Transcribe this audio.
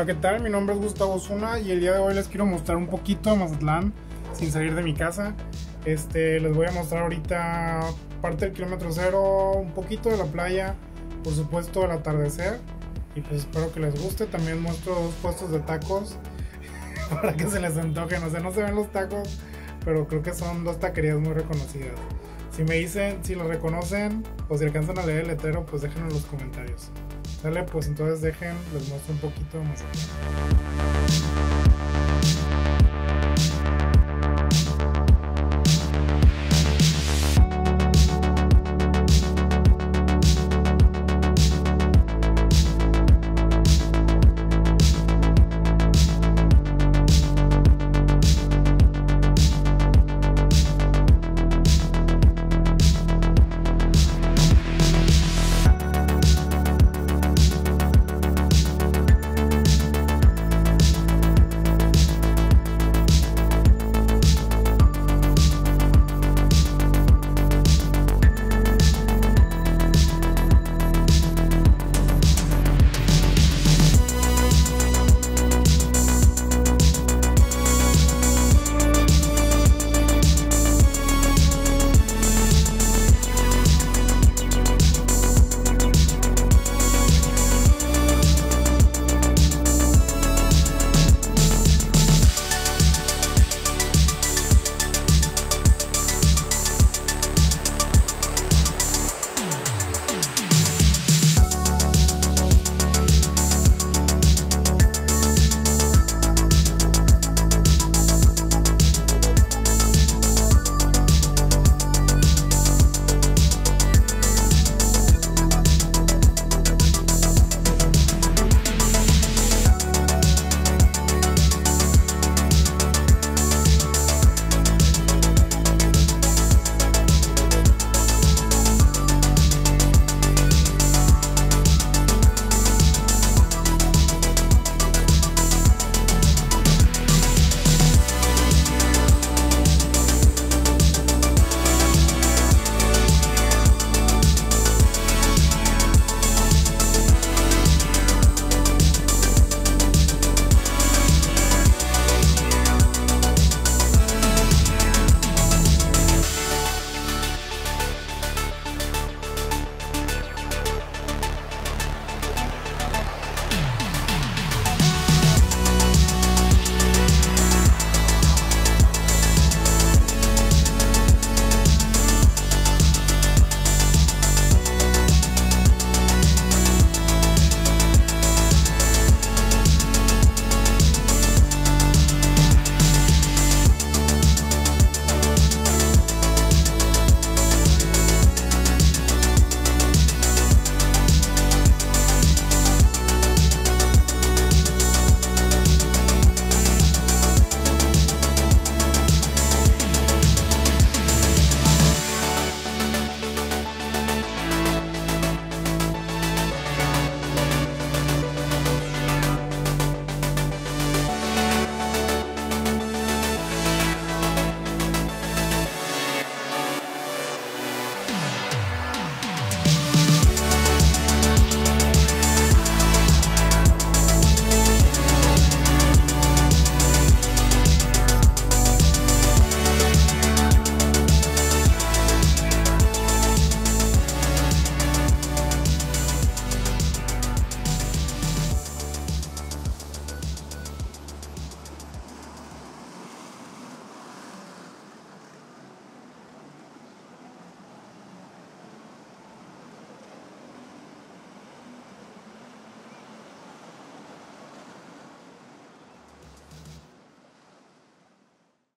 Hola, ¿qué tal? Mi nombre es Gustavo Zuna y el día de hoy les quiero mostrar un poquito de Mazatlán sin salir de mi casa. Les voy a mostrar ahorita parte del kilómetro cero, un poquito de la playa, por supuesto el atardecer, y pues espero que les guste. También muestro dos puestos de tacos para que se les antojen. O sea, no se ven los tacos, pero creo que son dos taquerías muy reconocidas. Si me dicen, si los reconocen o si alcanzan a leer el letrero, pues déjenlo en los comentarios. Sale, pues entonces les muestro un poquito más.